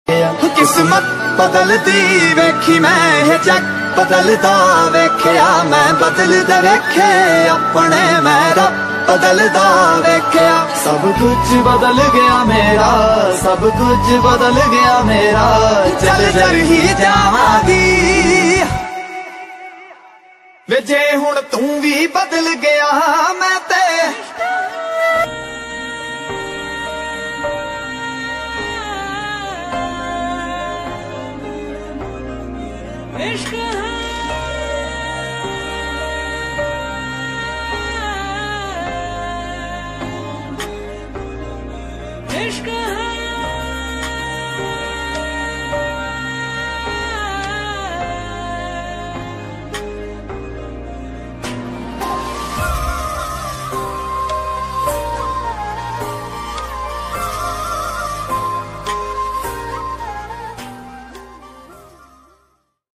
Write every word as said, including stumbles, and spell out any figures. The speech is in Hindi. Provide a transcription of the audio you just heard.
किस्मत बदलदी वेखी मैं जग बदलदा वेख्या मैं बदलदा वेखे अपने मैं रब बदलदा वेख्या। सब कुछ बदल गया मेरा, सब कुछ बदल गया मेरा, चल चल ही जावांगी वे जे हुण तू भी बदल गया मैं ते इश्क